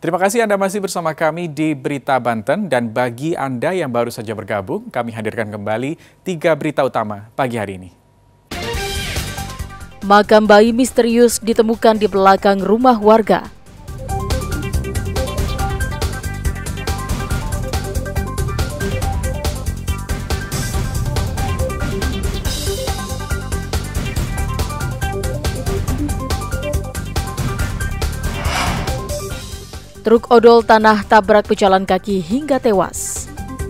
Terima kasih Anda masih bersama kami di Berita Banten, dan bagi Anda yang baru saja bergabung, kami hadirkan kembali 3 berita utama pagi hari ini. Makam bayi misterius ditemukan di belakang rumah warga. Truk odol tanah tabrak pejalan kaki hingga tewas.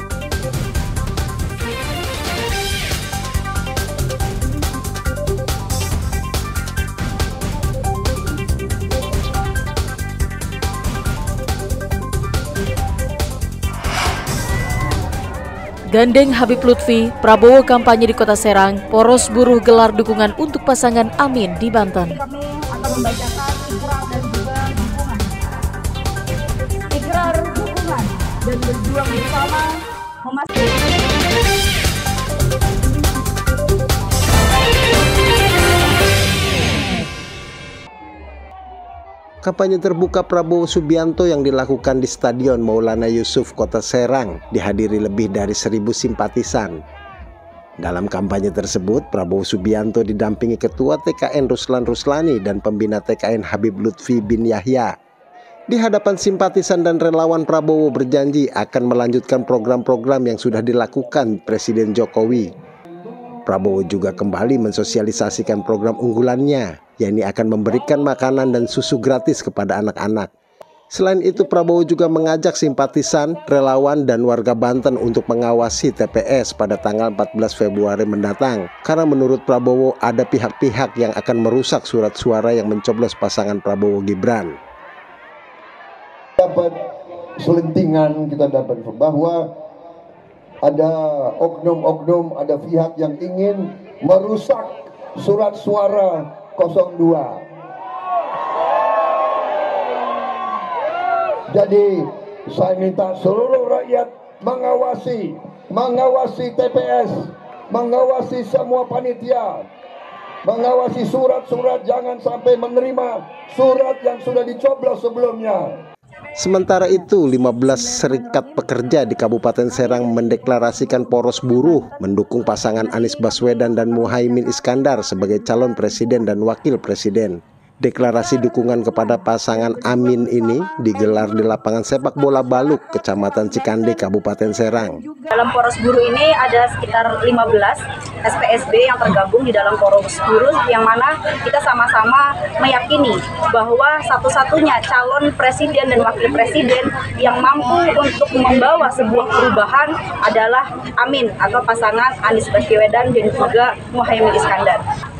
Gandeng Habib Lutfi, Prabowo kampanye di Kota Serang, poros buruh gelar dukungan untuk pasangan Amin di Banten. Kami akan membacakan ikrar dan juga dukungan. Ikrar dukungan dan berjuang bersama memastikan. Kampanye terbuka Prabowo Subianto yang dilakukan di Stadion Maulana Yusuf, Kota Serang, dihadiri lebih dari 1.000 simpatisan. Dalam kampanye tersebut, Prabowo Subianto didampingi Ketua TKN Ruslan Ruslani dan Pembina TKN Habib Lutfi bin Yahya. Di hadapan simpatisan dan relawan, Prabowo berjanji akan melanjutkan program-program yang sudah dilakukan Presiden Jokowi. Prabowo juga kembali mensosialisasikan program unggulannya, yakni akan memberikan makanan dan susu gratis kepada anak-anak. Selain itu, Prabowo juga mengajak simpatisan, relawan, dan warga Banten untuk mengawasi TPS pada tanggal 14 Februari mendatang. Karena menurut Prabowo ada pihak-pihak yang akan merusak surat suara yang mencoblos pasangan Prabowo Gibran. Dapat selentingan, kita dapat bahwa ada oknum-oknum, ada pihak yang ingin merusak surat suara 02. Jadi saya minta seluruh rakyat mengawasi TPS, mengawasi semua panitia, mengawasi surat-surat, jangan sampai menerima surat yang sudah dicoblos sebelumnya. Sementara itu, 15 serikat pekerja di Kabupaten Serang mendeklarasikan poros buruh mendukung pasangan Anies Baswedan dan Muhaimin Iskandar sebagai calon presiden dan wakil presiden. Deklarasi dukungan kepada pasangan Amin ini digelar di lapangan sepak bola Baluk, Kecamatan Cikande, Kabupaten Serang. Dalam poros buruh ini ada sekitar 15 SPSB yang tergabung di dalam poros buruh, yang mana kita sama-sama meyakini bahwa satu-satunya calon presiden dan wakil presiden yang mampu untuk membawa sebuah perubahan adalah Amin atau pasangan Anies Baswedan dan juga Muhaimin Iskandar.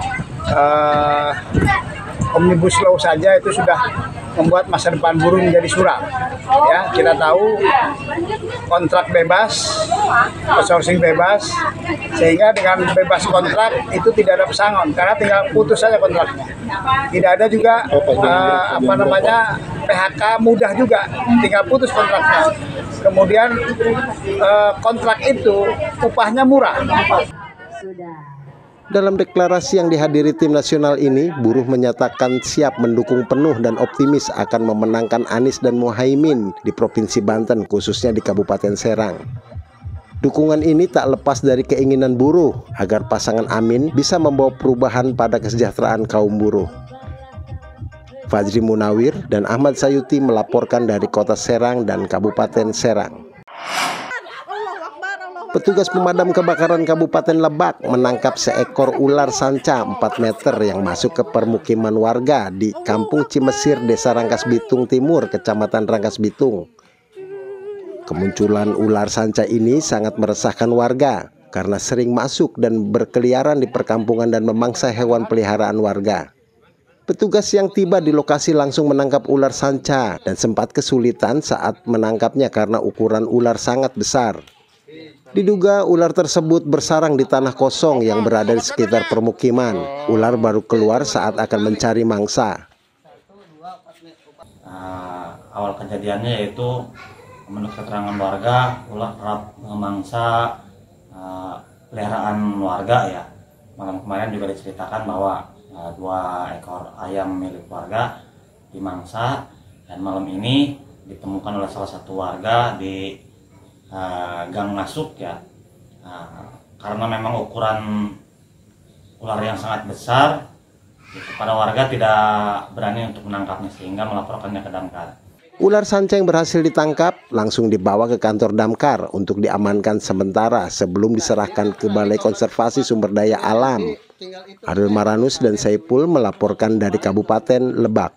Omnibus Law saja itu sudah membuat masa depan buruh menjadi suram. Ya, kita tahu kontrak bebas, outsourcing bebas, sehingga dengan bebas kontrak itu tidak ada pesangon karena tinggal putus saja kontraknya. Tidak ada juga PHK mudah juga, tinggal putus kontraknya. Kemudian kontrak itu upahnya murah. Dalam deklarasi yang dihadiri tim nasional ini, buruh menyatakan siap mendukung penuh dan optimis akan memenangkan Anies dan Muhaimin di Provinsi Banten, khususnya di Kabupaten Serang. Dukungan ini tak lepas dari keinginan buruh agar pasangan Amin bisa membawa perubahan pada kesejahteraan kaum buruh. Fajri Munawir dan Ahmad Sayuti melaporkan dari Kota Serang dan Kabupaten Serang. Petugas pemadam kebakaran Kabupaten Lebak menangkap seekor ular sanca 4 meter yang masuk ke permukiman warga di Kampung Cimesir, Desa Rangkas Bitung Timur, Kecamatan Rangkas Bitung. Kemunculan ular sanca ini sangat meresahkan warga karena sering masuk dan berkeliaran di perkampungan dan memangsa hewan peliharaan warga. Petugas yang tiba di lokasi langsung menangkap ular sanca dan sempat kesulitan saat menangkapnya karena ukuran ular sangat besar. Diduga ular tersebut bersarang di tanah kosong yang berada di sekitar permukiman. Ular baru keluar saat akan mencari mangsa. Awal kejadiannya yaitu menurut keterangan warga, ular kerap memangsa peliharaan warga ya. Malam kemarin juga diceritakan bahwa 2 ekor ayam milik warga dimangsa, dan malam ini ditemukan oleh salah satu warga di gang masuk ya. Karena memang ukuran ular yang sangat besar, para warga tidak berani untuk menangkapnya sehingga melaporkannya ke Damkar. Ular sanca yang berhasil ditangkap langsung dibawa ke kantor Damkar untuk diamankan sementara sebelum diserahkan ke Balai Konservasi Sumber Daya Alam. Ariel Maranus dan Saipul melaporkan dari Kabupaten Lebak.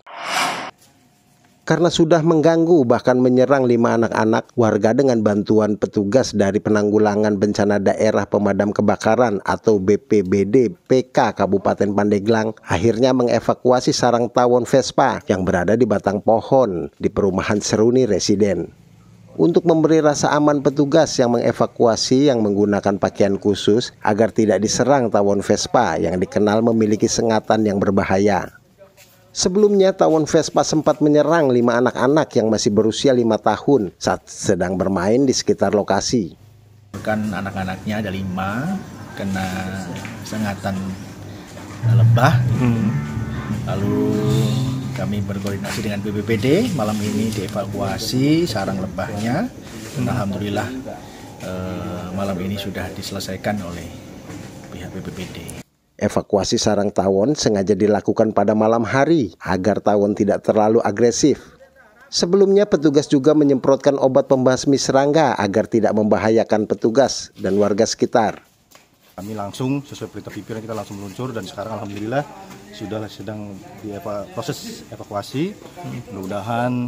Karena sudah mengganggu bahkan menyerang 5 anak-anak, warga dengan bantuan petugas dari Penanggulangan Bencana Daerah Pemadam Kebakaran atau BPBD PK Kabupaten Pandeglang akhirnya mengevakuasi sarang tawon Vespa yang berada di batang pohon di perumahan Seruni Residen. Untuk memberi rasa aman, petugas yang mengevakuasi yang menggunakan pakaian khusus agar tidak diserang tawon Vespa yang dikenal memiliki sengatan yang berbahaya. Sebelumnya, tawon Vespa sempat menyerang 5 anak-anak yang masih berusia 5 tahun saat sedang bermain di sekitar lokasi. Kan anak-anaknya ada 5 kena sengatan lebah. Lalu kami berkoordinasi dengan BPBD, malam ini dievakuasi sarang lebahnya. Alhamdulillah malam ini sudah diselesaikan oleh pihak BPBD. Evakuasi sarang tawon sengaja dilakukan pada malam hari agar tawon tidak terlalu agresif. Sebelumnya petugas juga menyemprotkan obat pembasmi serangga agar tidak membahayakan petugas dan warga sekitar. Kami langsung sesuai perintah pimpinan kita langsung meluncur dan sekarang alhamdulillah sudah sedang proses evakuasi. Mudah-mudahan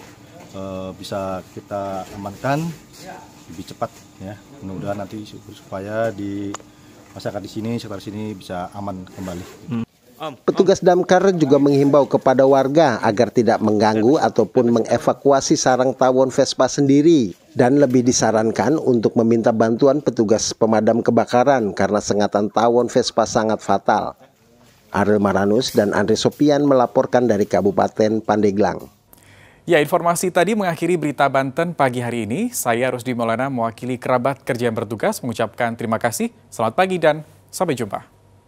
bisa kita amankan lebih cepat ya. Mudah-mudahan nanti supaya di masyarakat di sini, sekitar sini bisa aman kembali. Petugas Damkar juga menghimbau kepada warga agar tidak mengganggu ataupun mengevakuasi sarang tawon Vespa sendiri dan lebih disarankan untuk meminta bantuan petugas pemadam kebakaran karena sengatan tawon Vespa sangat fatal. Ariel Maranus dan Andre Sopian melaporkan dari Kabupaten Pandeglang. Ya, informasi tadi mengakhiri berita Banten pagi hari ini. Saya Rusdi Maulana mewakili kerabat kerja yang bertugas mengucapkan terima kasih. Selamat pagi dan sampai jumpa.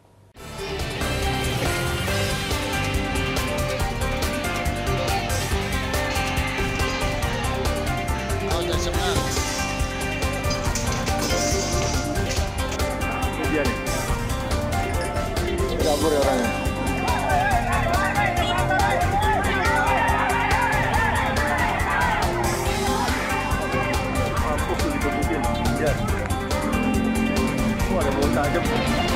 Kabur orangnya. Ada bau tajam.